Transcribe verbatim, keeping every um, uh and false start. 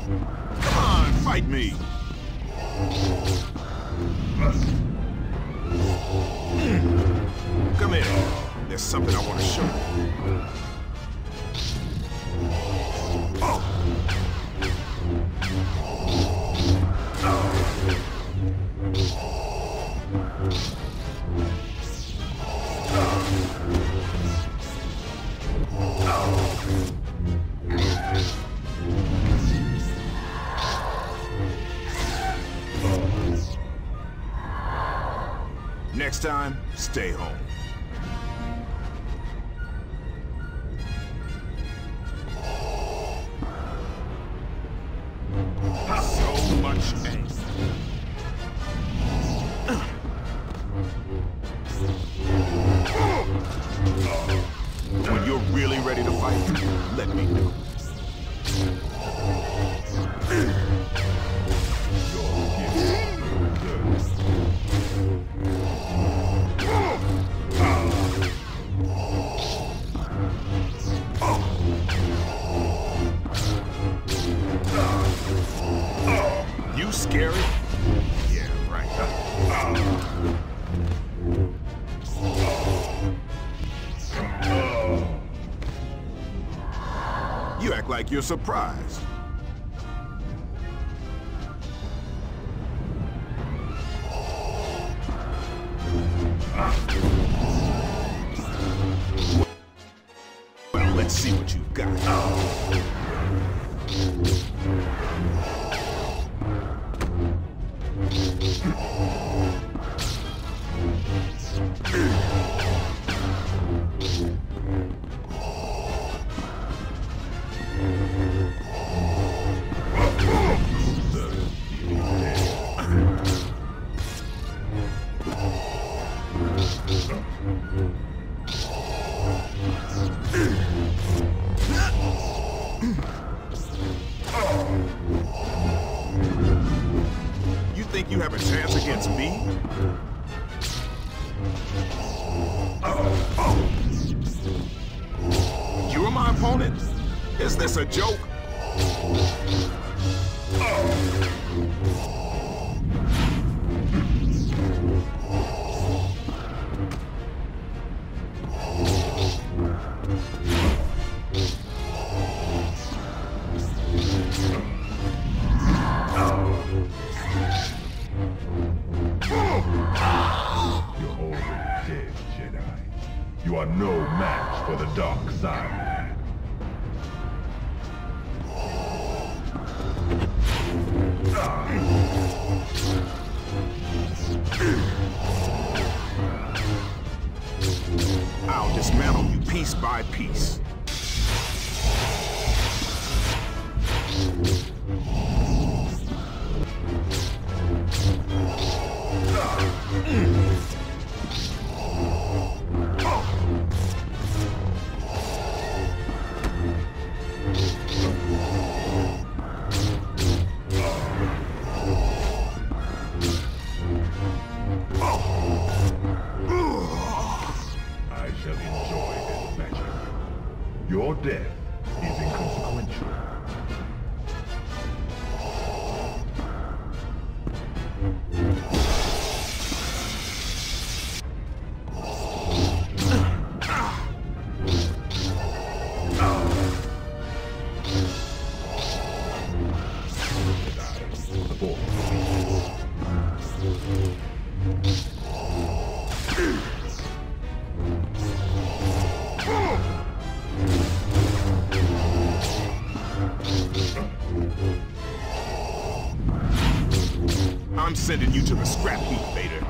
Come on, fight me! Come here. There's something I want to show you. Oh! Next time, stay home. So much anger. When you're really ready to fight, let me know. You scary? Yeah, right. You act like you're surprised. Well, let's see what you've got. You think you have a chance against me? You're my opponent? Is this a joke? You are no match for the dark side. I'll dismantle you piece by piece. Your death is inconsequential. I'm sending you to the scrap heap, Vader.